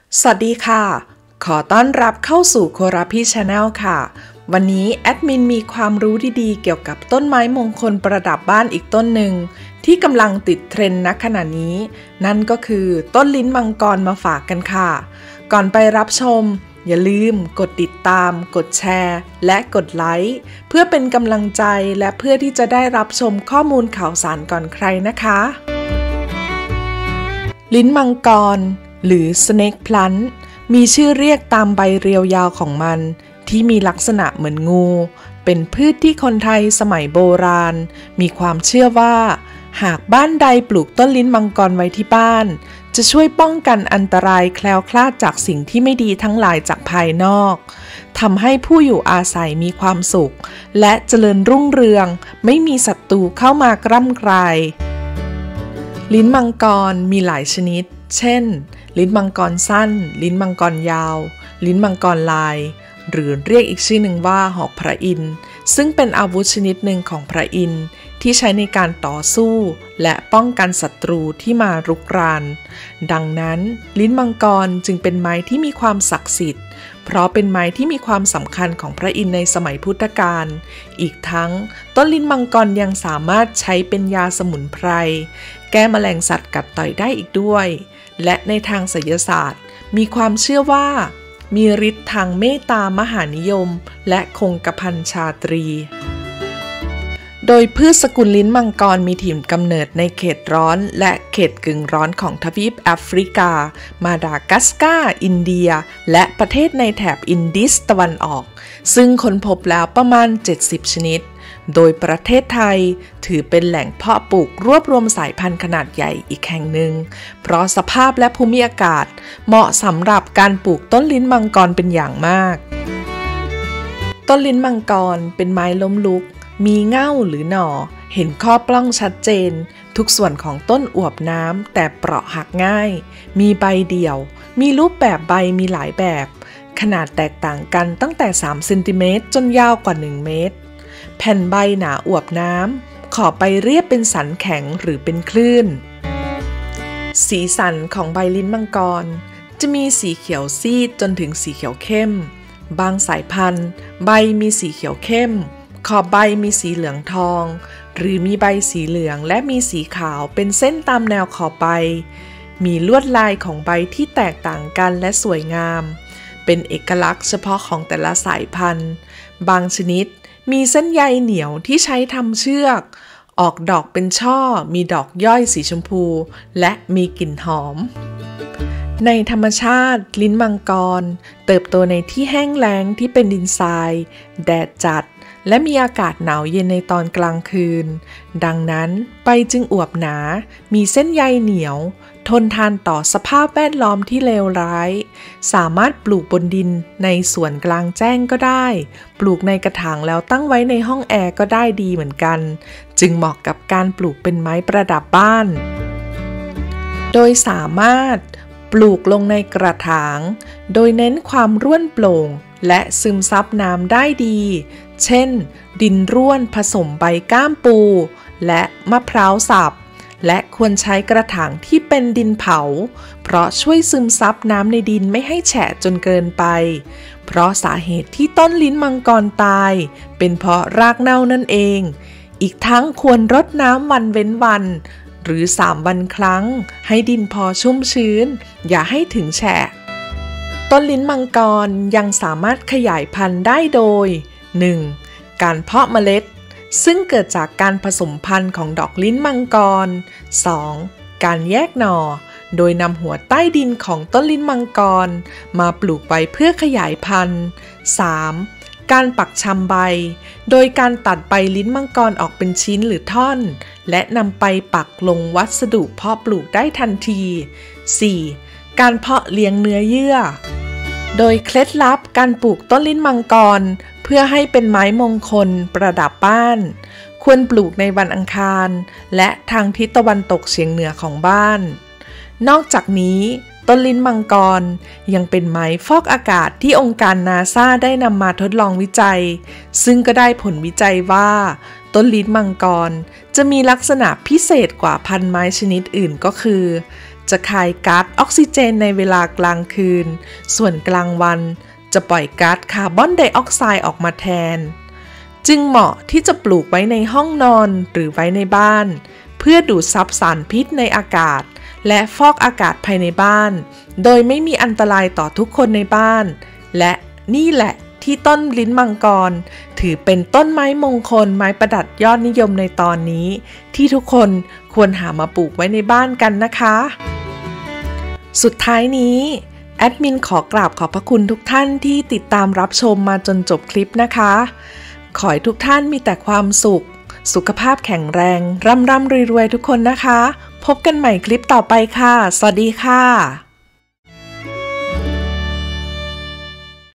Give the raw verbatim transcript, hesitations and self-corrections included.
สวัสดีค่ะขอต้อนรับเข้าสู่โคราพีชาแนลค่ะวันนี้แอดมินมีความรู้ดีๆเกี่ยวกับต้นไม้มงคลประดับบ้านอีกต้นหนึ่งที่กำลังติดเทรนด์ณขณะนี้นั่นก็คือต้นลิ้นมังกรมาฝากกันค่ะก่อนไปรับชมอย่าลืมกดติดตามกดแชร์และกดไลค์เพื่อเป็นกำลังใจและเพื่อที่จะได้รับชมข้อมูลข่าวสารก่อนใครนะคะลิ้นมังกรหรือ Snake Plant มีชื่อเรียกตามใบเรียวยาวของมันที่มีลักษณะเหมือนงูเป็นพืชที่คนไทยสมัยโบราณมีความเชื่อว่าหากบ้านใดปลูกต้นลิ้นมังกรไว้ที่บ้านจะช่วยป้องกันอันตรายแคล้วคลาดจากสิ่งที่ไม่ดีทั้งหลายจากภายนอกทำให้ผู้อยู่อาศัยมีความสุขและเจริญรุ่งเรืองไม่มีศัตรูเข้ามากร่ำไกรลิ้นมังกรมีหลายชนิดเช่นลิ้นมังกรสั้นลิ้นมังกรยาวลิ้นมังกรลายหรือเรียกอีกชื่อหนึ่งว่าหอกพระอินทร์ซึ่งเป็นอาวุธชนิดหนึ่งของพระอินทร์ที่ใช้ในการต่อสู้และป้องกันศัตรูที่มารุกรานดังนั้นลิ้นมังกรจึงเป็นไม้ที่มีความศักดิ์สิทธิ์เพราะเป็นไม้ที่มีความสำคัญของพระอินทร์ในสมัยพุทธกาลอีกทั้งต้นลิ้นมังกรยังสามารถใช้เป็นยาสมุนไพรแก้แมลงสัตว์กัดต่อยได้อีกด้วยและในทางไสยศาสตร์มีความเชื่อว่ามีฤทธิ์ทางเมตตามหานิยมและคงกระพันชาตรีโดยพืชสกุลลิ้นมังกรมีถิ่นกำเนิดในเขตร้อนและเขตกึ่งร้อนของทวีปแอฟริกามาดากัสการ์อินเดียและประเทศในแถบอินดิสตะวันออกซึ่งค้นพบแล้วประมาณเจ็ดสิบชนิดโดยประเทศไทยถือเป็นแหล่งเพาะปลูกรวบรวมสายพันธุ์ขนาดใหญ่อีกแห่งหนึ่งเพราะสภาพและภูมิอากาศเหมาะสำหรับการปลูกต้นลิ้นมังกรเป็นอย่างมากต้นลิ้นมังกรเป็นไม้ล้มลุกมีเง่าหรือหน่อเห็นข้อปล้องชัดเจนทุกส่วนของต้นอวบน้ำแต่เปราะหักง่ายมีใบเดี่ยวมีรูปแบบใบมีหลายแบบขนาดแตกต่างกันตั้งแต่สามเซนติเมตรจนยาวกว่าหนึ่งเมตรแผ่นใบหนาอวบน้ำขอบใบเรียบเป็นสันแข็งหรือเป็นคลื่นสีสันของใบลิ้นมังกรจะมีสีเขียวซีดจนถึงสีเขียวเข้มบางสายพันธุ์ใบมีสีเขียวเข้มขอบใบมีสีเหลืองทองหรือมีใบสีเหลืองและมีสีขาวเป็นเส้นตามแนวขอบใบมีลวดลายของใบที่แตกต่างกันและสวยงามเป็นเอกลักษณ์เฉพาะของแต่ละสายพันธุ์บางชนิดมีเส้นใยเหนียวที่ใช้ทำเชือกออกดอกเป็นช่อมีดอกย่อยสีชมพูและมีกลิ่นหอมในธรรมชาติลิ้นมังกรเติบโตในที่แห้งแล้งที่เป็นดินทรายแดดจัดและมีอากาศหนาวเย็นในตอนกลางคืนดังนั้นใบจึงอวบหนามีเส้นใยเหนียวทนทานต่อสภาพแวดล้อมที่เลวร้ายสามารถปลูกบนดินในสวนกลางแจ้งก็ได้ปลูกในกระถางแล้วตั้งไว้ในห้องแอร์ก็ได้ดีเหมือนกันจึงเหมาะกับการปลูกเป็นไม้ประดับบ้านโดยสามารถปลูกลงในกระถางโดยเน้นความร่วนโปร่งและซึมซับน้ำได้ดีเช่นดินร่วนผสมใบก้ามปูและมะพร้าวสับและควรใช้กระถางที่เป็นดินเผาเพราะช่วยซึมซับน้ำในดินไม่ให้แฉะจนเกินไปเพราะสาเหตุที่ต้นลิ้นมังกรตายเป็นเพราะรากเน่านั่นเองอีกทั้งควรรดน้ำวันเว้นวันหรือสามวันครั้งให้ดินพอชุ่มชื้นอย่าให้ถึงแฉะต้นลิ้นมังกรยังสามารถขยายพันธุ์ได้โดย หนึ่ง. การเพาะเมล็ดซึ่งเกิดจากการผสมพันธุ์ของดอกลิ้นมังกร สอง. การแยกหน่อโดยนำหัวใต้ดินของต้นลิ้นมังกรมาปลูกไว้เพื่อขยายพันธุ์ สาม. การปักชำใบโดยการตัดใบลิ้นมังกรออกเป็นชิ้นหรือท่อนและนำไปปักลงวัสดุเพาะปลูกได้ทันที สี่. การเพาะเลี้ยงเนื้อเยื่อโดยเคล็ดลับการปลูกต้นลิ้นมังกรเพื่อให้เป็นไม้มงคลประดับบ้านควรปลูกในวันอังคารและทางทิศตะวันตกเฉียงเหนือของบ้านนอกจากนี้ต้นลิ้นมังกรยังเป็นไม้ฟอกอากาศที่องค์การนาซาได้นำมาทดลองวิจัยซึ่งก็ได้ผลวิจัยว่าต้นลิ้นมังกรจะมีลักษณะพิเศษกว่าพันไม้ชนิดอื่นก็คือจะคายก๊าซออกซิเจนในเวลากลางคืนส่วนกลางวันจะปล่อยก๊าซคาร์บอนไดออกไซด์ออกมาแทนจึงเหมาะที่จะปลูกไว้ในห้องนอนหรือไว้ในบ้านเพื่อดูดซับสารพิษในอากาศและฟอกอากาศภายในบ้านโดยไม่มีอันตรายต่อทุกคนในบ้านและนี่แหละที่ต้นลิ้นมังกรถือเป็นต้นไม้มงคลไม้ประดับยอดนิยมในตอนนี้ที่ทุกคนควรหามาปลูกไว้ในบ้านกันนะคะสุดท้ายนี้แอดมินขอกราบขอบพระคุณทุกท่านที่ติดตามรับชมมาจนจบคลิปนะคะขอให้ทุกท่านมีแต่ความสุขสุขภาพแข็งแรงร่ำร่ำรวยๆทุกคนนะคะพบกันใหม่คลิปต่อไปค่ะสวัสดีค่ะ